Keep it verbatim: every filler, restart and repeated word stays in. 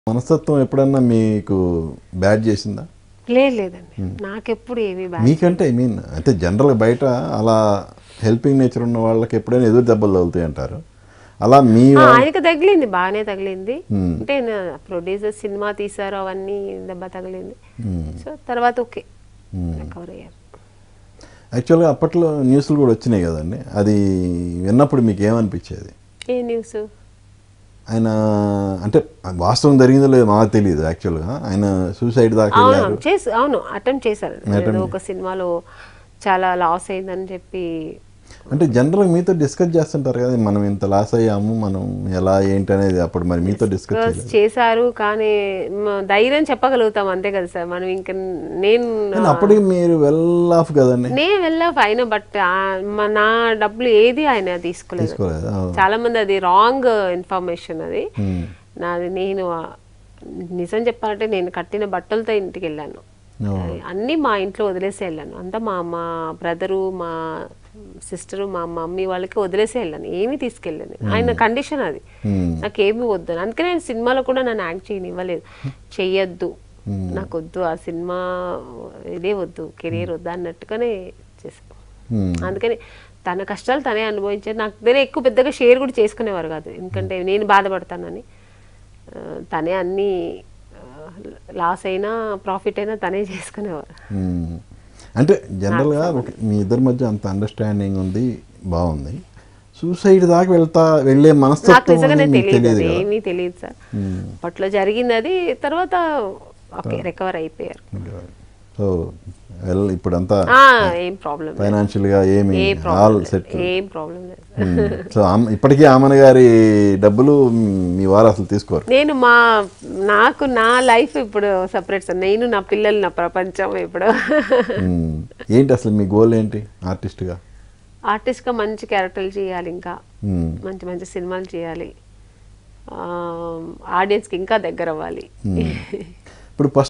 మనస్తత్వం ఎప్పుడన్నా మీకు బ్యాడ్ చేసిందా? లేదు లేదండి, నాకెప్పుడు ఏమీ బ్యాడ్. మీకంటే ఐ మీన్ అంటే జనరల్గా బయట అలా హెల్పింగ్ నేచర్ ఉన్న వాళ్ళకి ఎప్పుడైనా ఎదురు దెబ్బలు తగులుతాయి అంటారు. అలా మీ ఆయనకి తగిలింది, బాగానే తగిలింది. అంటే ప్రొడ్యూసర్ సినిమా తీసారు, అవన్నీ దెబ్బ తగిలింది. సో తర్వాత ఓకే రికవర్ అయ్యారు. యాక్చువల్గా అప్పట్లో న్యూస్లు కూడా వచ్చినాయి కదండి, అది విన్నప్పుడు మీకు ఏమనిపించేది? ఏ న్యూస్? ఆయన అంటే వాస్తవం జరిగిందో లేదో మాకు తెలియదు. యాక్చువల్గా ఆయన సూసైడ్ దాకా అవును చేసి అవును అటెంప్ట్ చేశారు. ఒక సినిమాలో చాలా లాస్ అయిందని చెప్పి. అంటే జనరల్గా మీతో డిస్కస్ చేస్తుంటారు కదా, మనం ఇంత లాస్ అయ్యాము, మనం ఎలా ఏంటి అనేది. అప్పుడు మరి మీతో డిస్కస్ చేశారు, కానీ ధైర్యం చెప్పగలుగుతాం అంతే కదా సార్. మనం ఇంకా నేను అప్పటికి మీరు వెల్ ఆఫ్ కదండి. నేను వెల్ ఆఫ్ అయినా, బట్ నా డబ్బులు ఏది ఆయన తీసుకోలేదు. చాలా మంది అది రాంగ్ ఇన్ఫర్మేషన్. అది నాది. నేను నిజం చెప్పాలంటే నేను కట్టిన బట్టలతో ఇంటికి వెళ్ళాను, అన్నీ మా ఇంట్లో వదిలేసి వెళ్ళాను. అంతా మా మా బ్రదరు, మా సిస్టరు, మా మమ్మీ వాళ్ళకి వదిలేసి వెళ్ళాను, ఏమీ తీసుకెళ్ళాను. ఆయన కండిషన్ అది, నాకేమీ వద్దు. అందుకే నేను సినిమాలో కూడా నన్ను యాక్ట్ చేయనివ్వలేదు. చెయ్యొద్దు, నాకు వద్దు, ఆ సినిమా ఇదే వద్దు, కెరీర్ వద్దు అన్నట్టుగానే చేశాను. అందుకని తన కష్టాలు తనే అనుభవించారు. నాకు దగ్గర ఎక్కువ పెద్దగా షేర్ కూడా చేసుకునేవారు కాదు, ఎందుకంటే నేను బాధపడతానని. తనే అన్నీ లాస్ అయినా ప్రాఫిట్ అయినా తనే చేసుకునేవారు. అంటే జనరల్గా మీ ఇద్దరి మధ్య అంత అండర్స్టాండింగ్ ఉంది, బాగుంది. సూసైడ్ దాకా వెళ్తా వెళ్ళే మనస్తత్వం తెలియదు, ఏమీ తెలియదు సార్. అప్పట్లో జరిగింది అది, తర్వాత ఓకే రికవర్ అయిపోయారు. సో ఇప్పుడు అంతా ఏం ప్రాబ్లం, ఫైనాన్షియల్ గా ఏమి ఆల్ సెట్, ఏం ప్రాబ్లం లేదు. సో ఇప్పటికీ ఆమని గారి డబ్బులు మీ వారు అసలు తీసుకోరు. నేను మా నాకు నా లైఫ్ ఇప్పుడు సపరేట్ సార్. నేను నా పిల్లలు నా ప్రపంచం ఇప్పుడు. ఏంటి అసలు మీ గోల్ ఏంటి ఆర్టిస్ట్ గా? ఆర్టిస్ట్ గా మంచి క్యారెక్టర్లు చేయాలి, ఇంకా మంచి మంచి సినిమాలు చేయాలి, ఆడియన్స్ కి ఇంకా దగ్గర అవ్వాలి. ఇప్పుడు